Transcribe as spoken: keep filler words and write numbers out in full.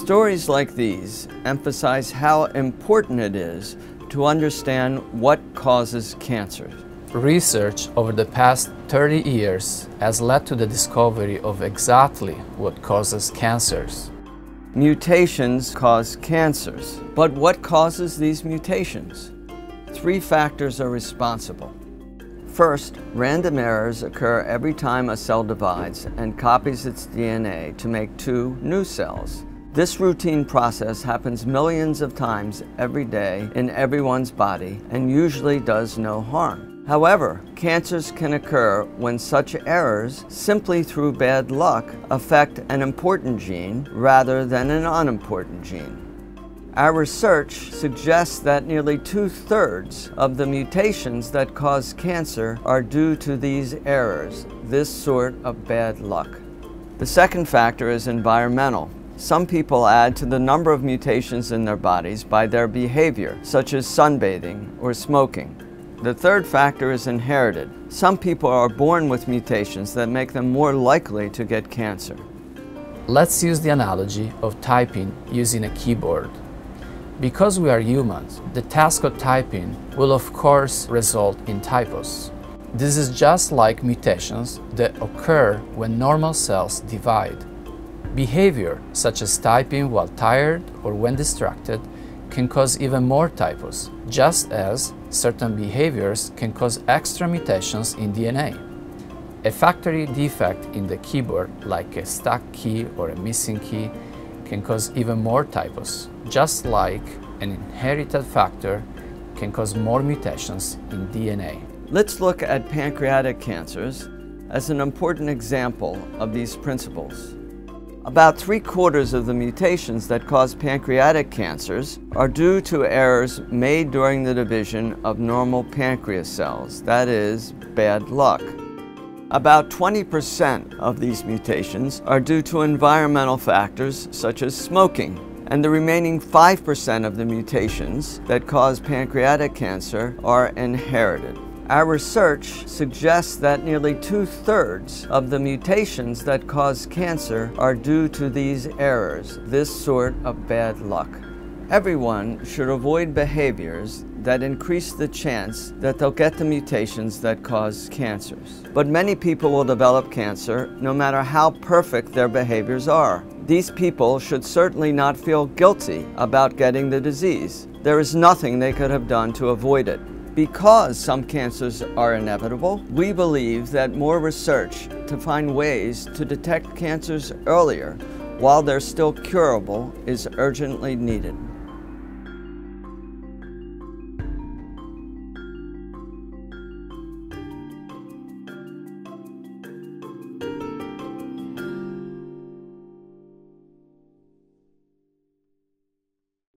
Stories like these emphasize how important it is to understand what causes cancer. Research over the past thirty years has led to the discovery of exactly what causes cancers. Mutations cause cancers. But what causes these mutations? Three factors are responsible. First, random errors occur every time a cell divides and copies its D N A to make two new cells. This routine process happens millions of times every day in everyone's body and usually does no harm. However, cancers can occur when such errors, simply through bad luck, affect an important gene rather than an unimportant gene. Our research suggests that nearly two-thirds of the mutations that cause cancer are due to these errors, this sort of bad luck. The second factor is environmental. Some people add to the number of mutations in their bodies by their behavior, such as sunbathing or smoking. The third factor is inherited. Some people are born with mutations that make them more likely to get cancer. Let's use the analogy of typing using a keyboard. Because we are humans, the task of typing will of course result in typos. This is just like mutations that occur when normal cells divide. Behavior, such as typing while tired or when distracted, can cause even more typos, just as certain behaviors can cause extra mutations in D N A. A factory defect in the keyboard, like a stuck key or a missing key, can cause even more typos, just like an inherited factor can cause more mutations in D N A. Let's look at pancreatic cancers as an important example of these principles. About three-quarters of the mutations that cause pancreatic cancers are due to errors made during the division of normal pancreas cells, that is, bad luck. About twenty percent of these mutations are due to environmental factors such as smoking, and the remaining five percent of the mutations that cause pancreatic cancer are inherited. Our research suggests that nearly two-thirds of the mutations that cause cancer are due to these errors, this sort of bad luck. Everyone should avoid behaviors that increase the chance that they'll get the mutations that cause cancers. But many people will develop cancer no matter how perfect their behaviors are. These people should certainly not feel guilty about getting the disease. There is nothing they could have done to avoid it. Because some cancers are inevitable, we believe that more research to find ways to detect cancers earlier while they're still curable is urgently needed.